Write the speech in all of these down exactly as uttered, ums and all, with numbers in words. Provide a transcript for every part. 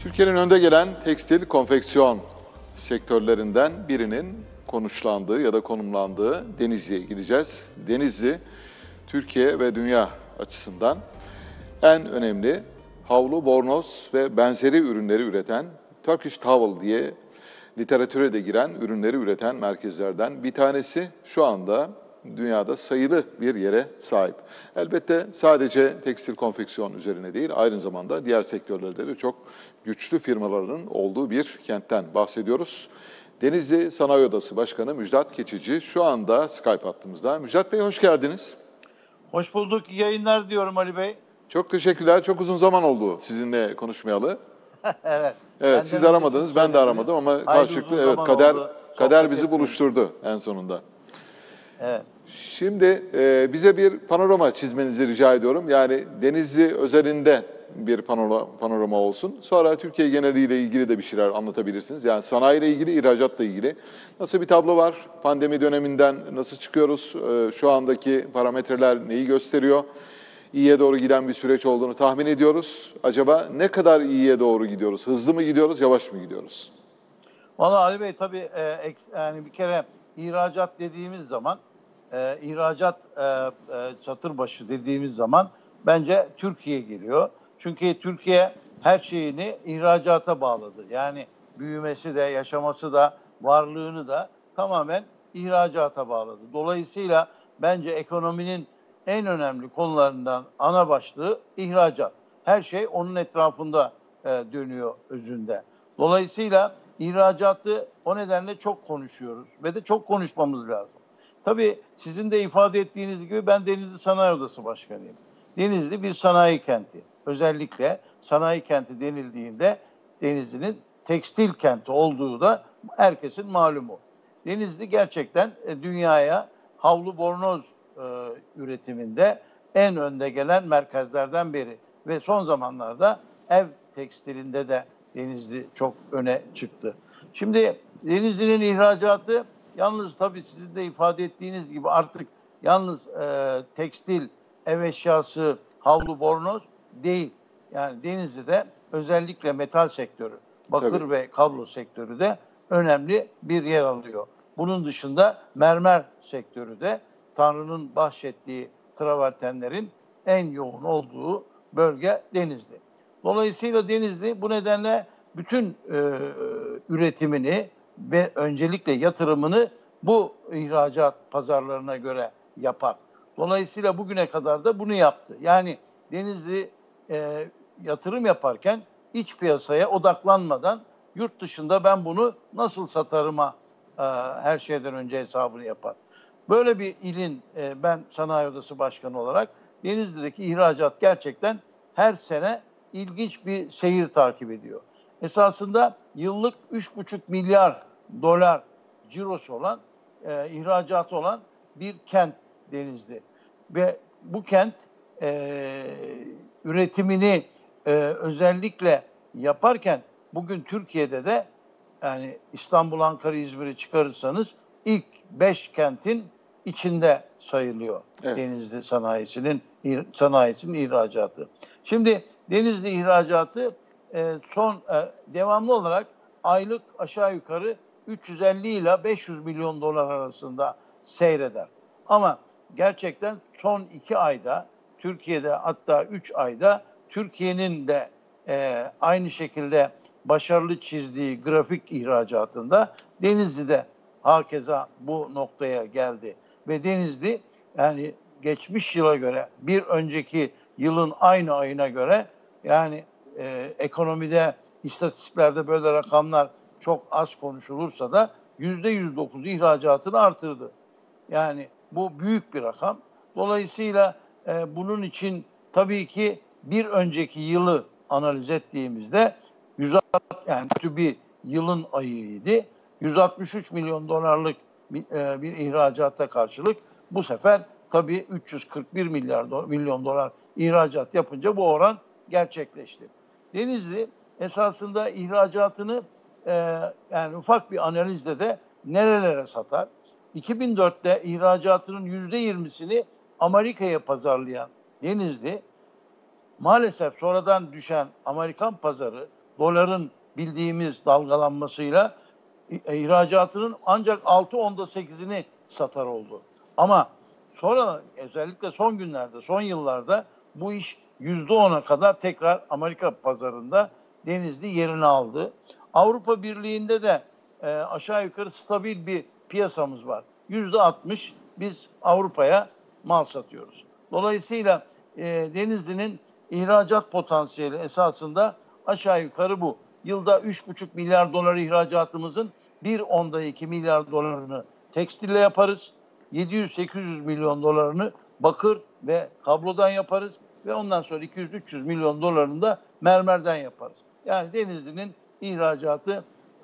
Türkiye'nin önde gelen tekstil, konfeksiyon sektörlerinden birinin konuşlandığı ya da konumlandığı Denizli'ye gideceğiz. Denizli, Türkiye ve dünya açısından en önemli havlu, bornoz ve benzeri ürünleri üreten, Turkish Towel diye literatüre de giren ürünleri üreten merkezlerden bir tanesi. Şu anda dünyada sayılı bir yere sahip. Elbette sadece tekstil konfeksiyon üzerine değil, aynı zamanda diğer sektörlerde de çok güçlü firmaların olduğu bir kentten bahsediyoruz. Denizli Sanayi Odası Başkanı Müjdat Keçici şu anda Skype hattımızda. Müjdat Bey hoş geldiniz. Hoş bulduk. İyi yayınlar diyorum Ali Bey. Çok teşekkürler. Çok uzun zaman oldu sizinle konuşmayalı. Evet. Evet, siz aramadınız, ben de aramadım ama karşılıklı evet kader kader bizi buluşturdu en sonunda. Evet. Şimdi e, bize bir panorama çizmenizi rica ediyorum. Yani Denizli özelinde bir panorama, panorama olsun. Sonra Türkiye geneliyle ilgili de bir şeyler anlatabilirsiniz. Yani sanayiyle ilgili, ihracatla ilgili. Nasıl bir tablo var? Pandemi döneminden nasıl çıkıyoruz? E, şu andaki parametreler neyi gösteriyor? İyiye doğru giden bir süreç olduğunu tahmin ediyoruz. Acaba ne kadar iyiye doğru gidiyoruz? Hızlı mı gidiyoruz, yavaş mı gidiyoruz? Vallahi Ali Bey tabii e, yani bir kere ihracat dediğimiz zaman, e, ihracat e, e, çatır başı dediğimiz zaman bence Türkiye geliyor. Çünkü Türkiye her şeyini ihracata bağladı. Yani büyümesi de, yaşaması da, varlığını da tamamen ihracata bağladı. Dolayısıyla bence ekonominin en önemli konularından ana başlığı ihracat. Her şey onun etrafında e, dönüyor özünde. Dolayısıyla ihracatı o nedenle çok konuşuyoruz ve de çok konuşmamız lazım. Tabii sizin de ifade ettiğiniz gibi ben Denizli Sanayi Odası Başkanıyım. Denizli bir sanayi kenti. Özellikle sanayi kenti denildiğinde Denizli'nin tekstil kenti olduğu da herkesin malumu. Denizli gerçekten dünyaya havlu bornoz e, üretiminde en önde gelen merkezlerden biri. Ve son zamanlarda ev tekstilinde de Denizli çok öne çıktı. Şimdi Denizli'nin ihracatı yalnız tabii sizin de ifade ettiğiniz gibi artık yalnız e, tekstil, ev eşyası, havlu, bornoz değil. Yani Denizli'de özellikle metal sektörü, bakır tabii. ve kablo sektörü de önemli bir yer alıyor. Bunun dışında mermer sektörü de Tanrı'nın bahşettiği travertenlerin en yoğun olduğu bölge Denizli. Dolayısıyla Denizli bu nedenle bütün e, üretimini ve öncelikle yatırımını bu ihracat pazarlarına göre yapar. Dolayısıyla bugüne kadar da bunu yaptı. Yani Denizli e, yatırım yaparken iç piyasaya odaklanmadan yurt dışında ben bunu nasıl satarıma e, her şeyden önce hesabını yapar. Böyle bir ilin e, ben Sanayi Odası Başkanı olarak Denizli'deki ihracat gerçekten her sene ilginç bir seyir takip ediyor. Esasında yıllık üç buçuk milyar dolar cirosu olan, e, ihracatı olan bir kent Denizli. Ve bu kent e, üretimini e, özellikle yaparken bugün Türkiye'de de yani İstanbul, Ankara, İzmir'i çıkarırsanız ilk beş kentin içinde sayılıyor evet. Denizli sanayisinin sanayisinin ihracatı. Şimdi Denizli ihracatı e, son e, devamlı olarak aylık aşağı yukarı üç yüz elli ile beş yüz milyon dolar arasında seyreder. Ama gerçekten son iki ayda Türkiye'de hatta üç ayda Türkiye'nin de e, aynı şekilde başarılı çizdiği grafik ihracatında Denizli'de hakeza bu noktaya geldi. Ve Denizli yani geçmiş yıla göre bir önceki yılın aynı ayına göre yani e, ekonomide istatistiklerde böyle rakamlar çok az konuşulursa da yüzde yüz dokuz ihracatını artırdı. Yani bu büyük bir rakam. Dolayısıyla e, bunun için tabii ki bir önceki yılı analiz ettiğimizde yüz yani kötü bir yılın ayıydı. yüz altmış üç milyon dolarlık bir, e, bir ihracata karşılık bu sefer tabii üç yüz kırk bir milyar do- milyon dolar ihracat yapınca bu oran gerçekleşti. Denizli esasında ihracatını e, yani ufak bir analizde de nerelere satar? iki bin dörtte ihracatının yüzde yirmisini Amerika'ya pazarlayan Denizli, maalesef sonradan düşen Amerikan pazarı doların bildiğimiz dalgalanmasıyla ihracatının ancak altı onda sekizini satar oldu. Ama sonra özellikle son günlerde, son yıllarda bu iş yüzde ona kadar tekrar Amerika pazarında Denizli yerini aldı. Avrupa Birliği'nde de e, aşağı yukarı stabil bir piyasamız var. yüzde altmış biz Avrupa'ya mal satıyoruz. Dolayısıyla e, Denizli'nin ihracat potansiyeli esasında aşağı yukarı bu. Yılda üç buçuk milyar dolar ihracatımızın bir onda iki milyar dolarını tekstille yaparız. yedi yüz sekiz yüz milyon dolarını bakır ve kablodan yaparız ve ondan sonra iki yüz üç yüz milyon dolarını da mermerden yaparız. Yani Denizli'nin ihracatı e,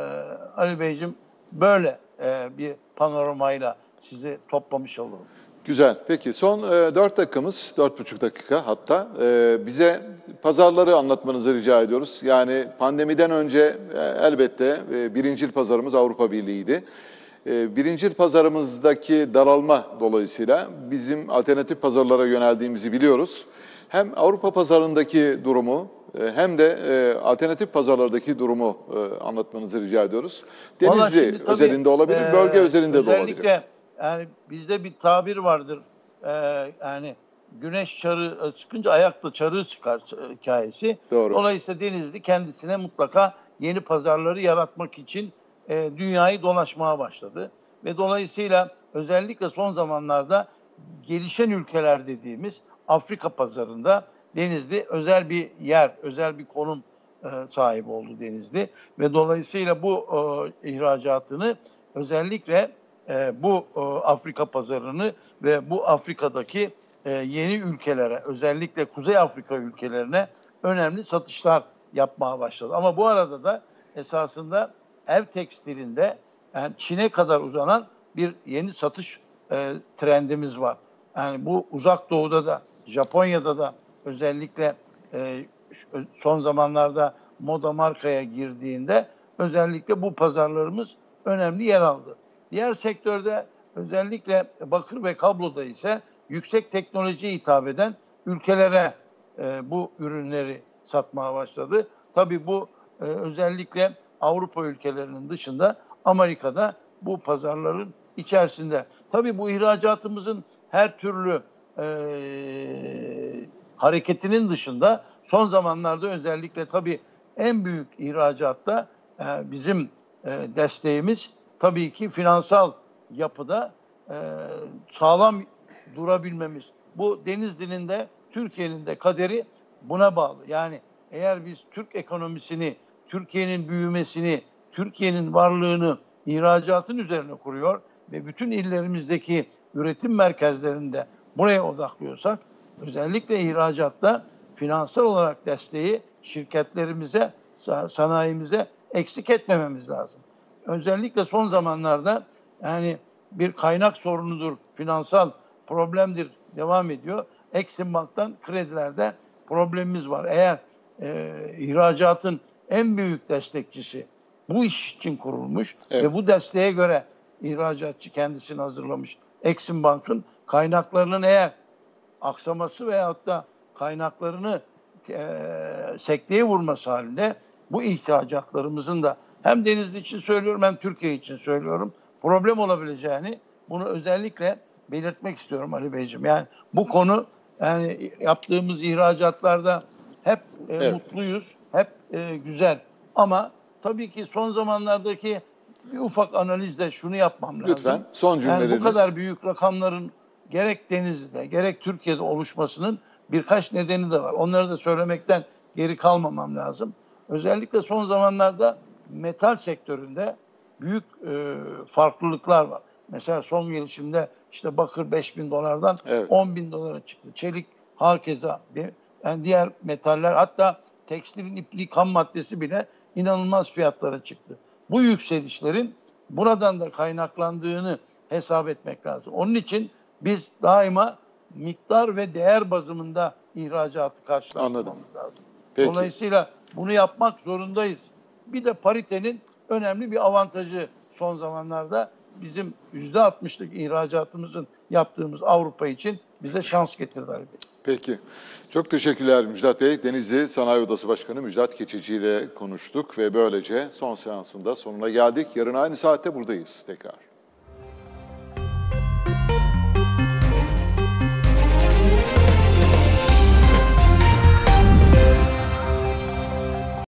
Ali Beyciğim böyle e, bir panoramayla sizi toplamış olurum. Güzel. Peki son e, dört dakikamız, dört buçuk dakika hatta. E, bize pazarları anlatmanızı rica ediyoruz. Yani pandemiden önce e, elbette e, birincil pazarımız Avrupa Birliği'ydi. E, birincil pazarımızdaki daralma dolayısıyla bizim alternatif pazarlara yöneldiğimizi biliyoruz. Hem Avrupa pazarındaki durumu e, hem de e, alternatif pazarlardaki durumu e, anlatmanızı rica ediyoruz. Denizli şimdi tabii, özelinde olabilir, e, bölge özelinde de olabilir. Özellikle yani bizde bir tabir vardır. E, yani güneş çarı çıkınca ayakta çarığı çıkar hikayesi. Doğru. Dolayısıyla Denizli kendisine mutlaka yeni pazarları yaratmak için e, dünyayı dolaşmaya başladı. Ve dolayısıyla özellikle son zamanlarda gelişen ülkeler dediğimiz Afrika pazarında Denizli özel bir yer, özel bir konum e, sahibi oldu Denizli. Ve dolayısıyla bu e, ihracatını özellikle e, bu e, Afrika pazarını ve bu Afrika'daki e, yeni ülkelere, özellikle Kuzey Afrika ülkelerine önemli satışlar yapmaya başladı. Ama bu arada da esasında ev tekstilinde yani Çin'e kadar uzanan bir yeni satış e, trendimiz var. Yani bu Uzak Doğu'da da, Japonya'da da özellikle e, son zamanlarda moda markaya girdiğinde özellikle bu pazarlarımız önemli yer aldı. Diğer sektörde özellikle bakır ve kabloda ise yüksek teknolojiye hitap eden ülkelere e, bu ürünleri satmaya başladı. Tabii bu e, özellikle Avrupa ülkelerinin dışında Amerika'da bu pazarların içerisinde. Tabii bu ihracatımızın her türlü e, hareketinin dışında son zamanlarda özellikle tabii en büyük ihracatta e, bizim e, desteğimiz tabii ki finansal yapıda e, sağlam durabilmemiz. Bu Denizli'nin de Türkiye'nin de kaderi buna bağlı. Yani eğer biz Türk ekonomisini, Türkiye'nin büyümesini, Türkiye'nin varlığını ihracatın üzerine kuruyor ve bütün illerimizdeki üretim merkezlerinde buraya odaklıyorsak, özellikle ihracatta finansal olarak desteği şirketlerimize, sanayimize eksik etmememiz lazım. Özellikle son zamanlarda yani bir kaynak sorunudur, finansal problemdir devam ediyor. Exim Bank'tan kredilerde problemimiz var. Eğer e, ihracatın en büyük destekçisi bu iş için kurulmuş evet. ve bu desteğe göre ihracatçı kendisini hazırlamış. Exim Bank'ın kaynaklarının eğer aksaması veyahut da kaynaklarını e, sekteye vurması halinde bu ihracatlarımızın da hem Denizli için söylüyorum hem Türkiye için söylüyorum problem olabileceğini bunu özellikle belirtmek istiyorum Ali Beyciğim. Yani bu konu yani yaptığımız ihracatlarda hep e, evet. mutluyuz, hep e, güzel ama tabii ki son zamanlardaki bir ufak analizde şunu yapmam lazım. Lütfen son cümleleriniz. Yani bu kadar büyük rakamların gerek Denizli'de gerek Türkiye'de oluşmasının birkaç nedeni de var. Onları da söylemekten geri kalmamam lazım. Özellikle son zamanlarda metal sektöründe büyük e, farklılıklar var. Mesela son gelişimde işte bakır beş bin dolardan evet. on bin dolara çıktı. Çelik hakeza. Yani diğer metaller hatta tekstilin iplik ham maddesi bile inanılmaz fiyatlara çıktı. Bu yükselişlerin buradan da kaynaklandığını hesap etmek lazım. Onun için biz daima miktar ve değer bazımında ihracatı karşılaştırmamız lazım. Peki. Dolayısıyla bunu yapmak zorundayız. Bir de paritenin önemli bir avantajı son zamanlarda bizim yüzde altmışlık ihracatımızın yaptığımız Avrupa için bize şans getirdi Ali Bey. Peki. Çok teşekkürler Müjdat Bey. Denizli Sanayi Odası Başkanı Müjdat Keçici ile konuştuk ve böylece son seansında sonuna geldik. Yarın aynı saatte buradayız tekrar.